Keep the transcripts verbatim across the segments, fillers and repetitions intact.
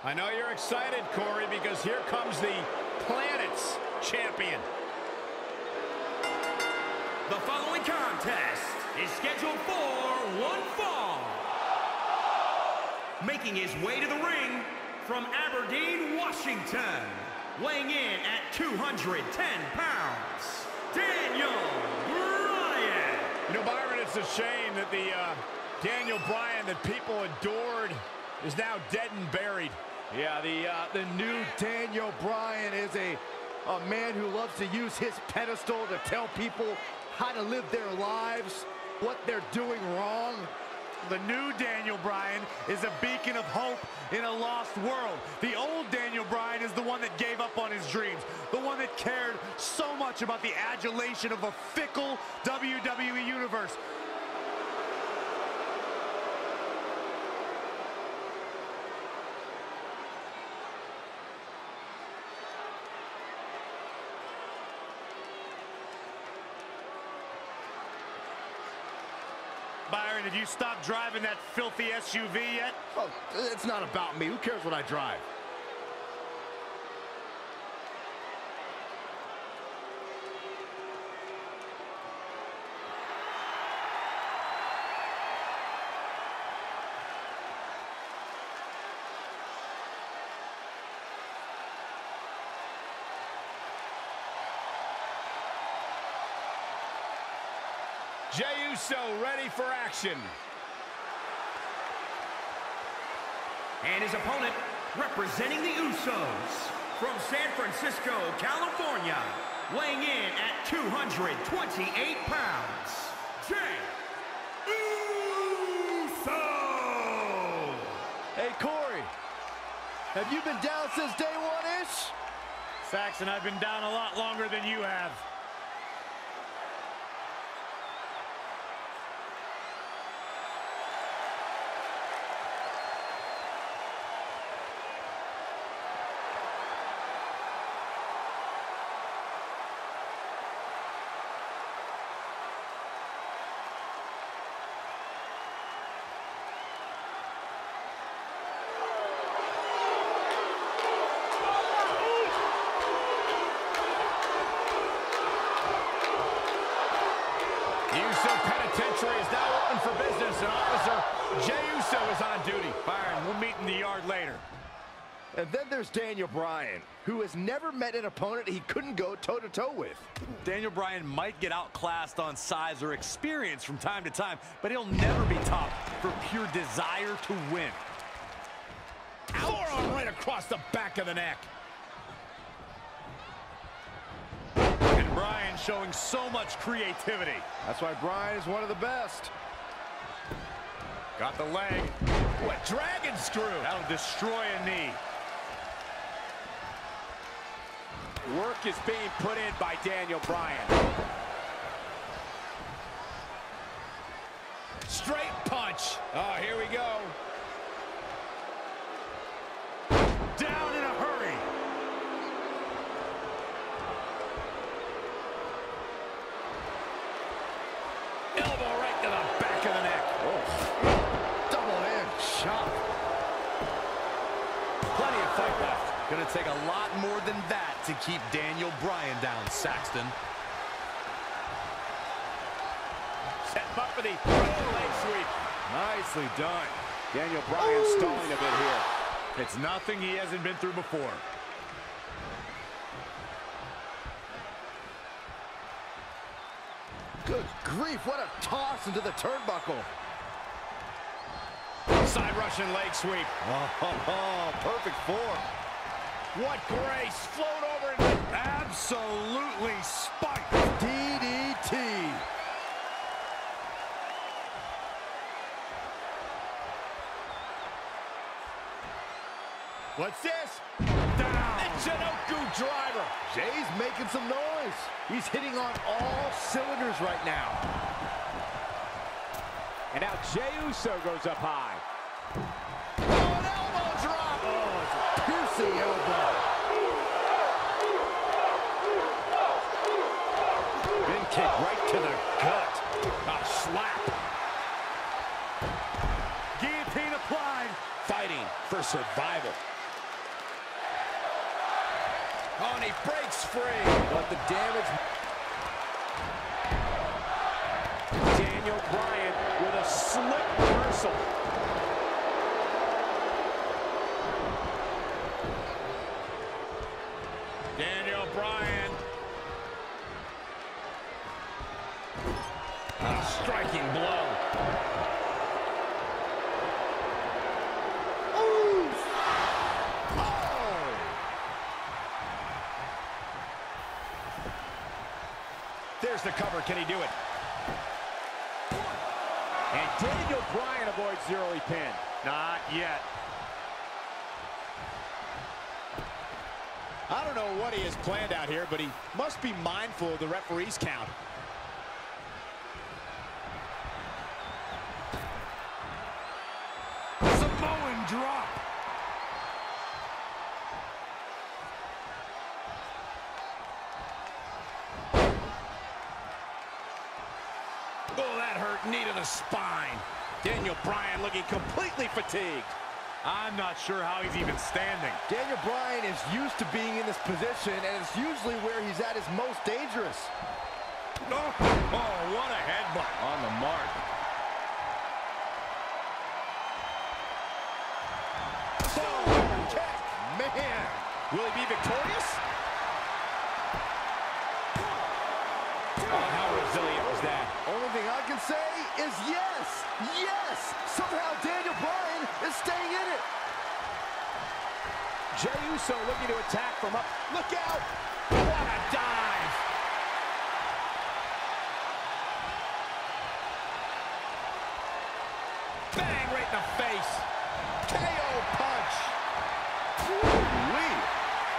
I know you're excited, Corey, because here comes the Planet's champion. The following contest is scheduled for one fall. Making his way to the ring from Aberdeen, Washington, weighing in at two hundred ten pounds, Daniel Bryan. You know, Byron, it's a shame that the uh, Daniel Bryan that people adored is now dead and buried. Yeah, the uh, the new Daniel Bryan is a, a man who loves to use his pedestal to tell people how to live their lives, what they're doing wrong. The new Daniel Bryan is a beacon of hope in a lost world. The old Daniel Bryan is the one that gave up on his dreams, the one that cared so much about the adulation of a fickle W W E universe. Byron, did you stop driving that filthy S U V yet? Oh, it's not about me. Who cares what I drive? Jey Uso ready for action. And his opponent, representing the Usos, from San Francisco, California, weighing in at two hundred twenty-eight pounds, Jey Uso! Hey, Corey, have you been down since day one-ish? Saxton, I've been down a lot longer than you have. Uso Penitentiary is now open for business, and Officer Jey Uso is on duty. Byron, we'll meet in the yard later. And then there's Daniel Bryan, who has never met an opponent he couldn't go toe-to-toe with. Daniel Bryan might get outclassed on size or experience from time to time, but he'll never be topped for pure desire to win. Forearm right across the back of the neck. And Bryan showing so much creativity. That's why Bryan is one of the best. Got the leg. What dragon screw? That'll destroy a knee. Work is being put in by Daniel Bryan. Straight punch. Oh, here we go. Down in a hurry. Elbow right to the back of the neck. Oh. Double hand shot. Plenty of fight left. Gonna take a lot more than that to keep Daniel Bryan down, Saxton. Set him up for the leg sweep. Nicely done. Daniel Bryan stalling a bit here. It's nothing he hasn't been through before. Good grief, what a toss into the turnbuckle. Side Russian leg sweep. Oh, oh, oh, perfect form. What grace. Float over and Absolutely spiked. D D T. what's this? Down. And Jinoku driver. Jay's making some noise. He's hitting on all cylinders right now. And now Jey Uso goes up high. Oh, an elbow drop. Oh, it's a piercing elbow. Been kicked right to the gut. A slap. Guillotine applied. Fighting for survival. Oh, and he breaks free. But the damage... Daniel Bryan with a slick reversal. Daniel Bryan. A striking blow. Ooh. Oh. There's the cover. Can he do it? And Daniel Bryan avoids the early pin. Not yet. I don't know what he has planned out here, but he must be mindful of the referee's count. Samoan drop. Oh, that hurt. Knee to the spine. Daniel Bryan looking completely fatigued. I'm not sure how he's even standing. Daniel Bryan is used to being in this position, and it's usually where he's at his most dangerous. Oh, oh what a headbutt. On the mark. Boom! Check. Man. Will he be victorious? Oh, how resilient was that? Only thing I can say is yes. Yes. Somehow Daniel Bryan is staying in it. Jey Uso looking to attack from up. Look out! What a dive! Bang right in the face. K O punch. Woo-wee.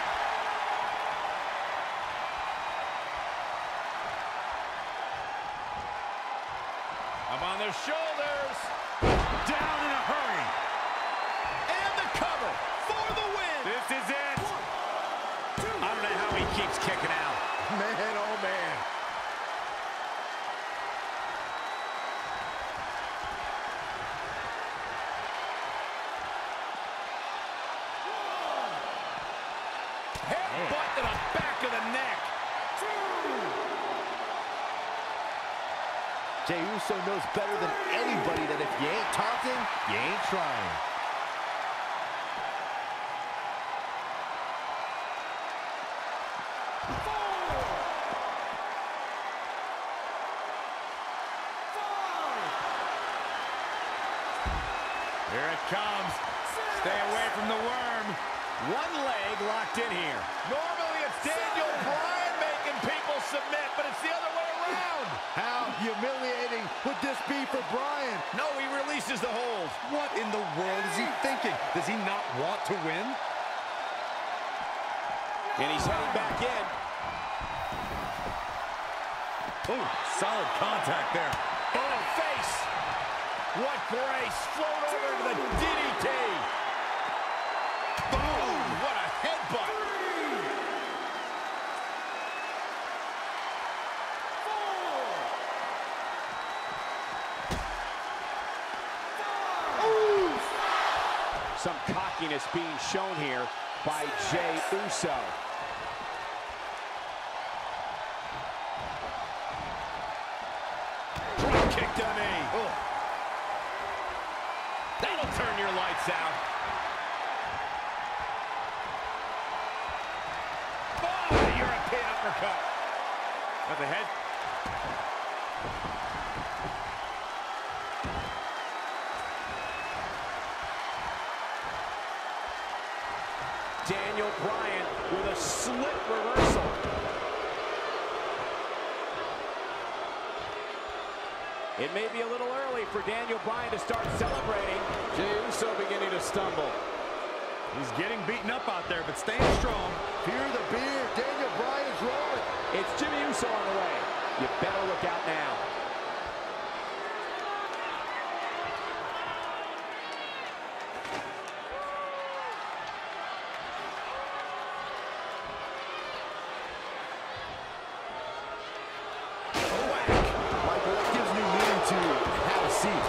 Up on their shoulders. Down in a hurry. And the cover for the win. This is it. I don't know how he keeps kicking out. Man, oh man. Headbutt to the back of the neck. Jey Uso knows better than anybody that if you ain't taunting, you ain't trying. Here it comes. Stay away from the worm. One leg locked in here. Normally it's Daniel Bryan making people submit, but it's the other way around. How humiliating would this be for Bryan? No, he releases the hold. What in the world is he thinking? Does he not want to win? And he's heading back in. Oh, solid contact there. In the face. What grace. Float over to the D D T. Boom. What a headbutt. Some cockiness being shown here by Jey Uso. Drop kick to the knee. Oh. That'll turn your lights out. Oh, the European uppercut. At the head. Daniel Bryan with a slick reversal. It may be a little early for Daniel Bryan to start celebrating. Jey Uso beginning to stumble. He's getting beaten up out there, but staying strong. Fear the beer. Daniel Bryan's rolling. It's Jimmy Uso on the way. You better look out now. Michael, that gives new meaning to have a seat.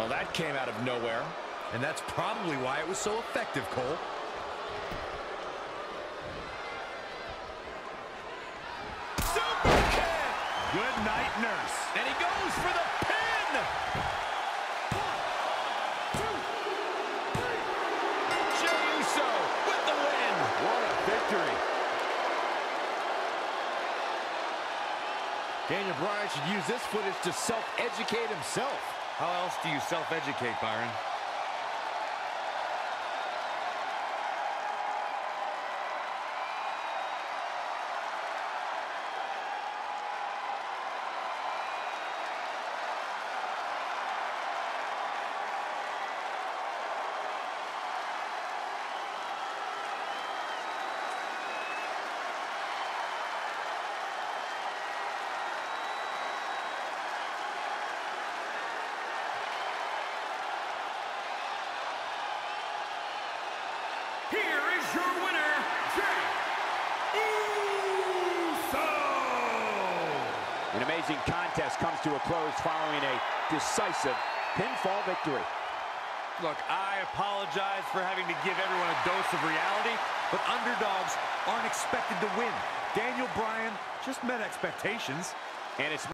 Well, that came out of nowhere. And that's probably why it was so effective, Cole. Super kick! Good night, nurse. And he goes for the pin! Jey Uso with the win! What a victory! Daniel Bryan should use this footage to self-educate himself. How else do you self-educate, Byron? Here is your winner, Jey Uso! An amazing contest comes to a close following a decisive pinfall victory. Look, I apologize for having to give everyone a dose of reality, but underdogs aren't expected to win. Daniel Bryan just met expectations. And it's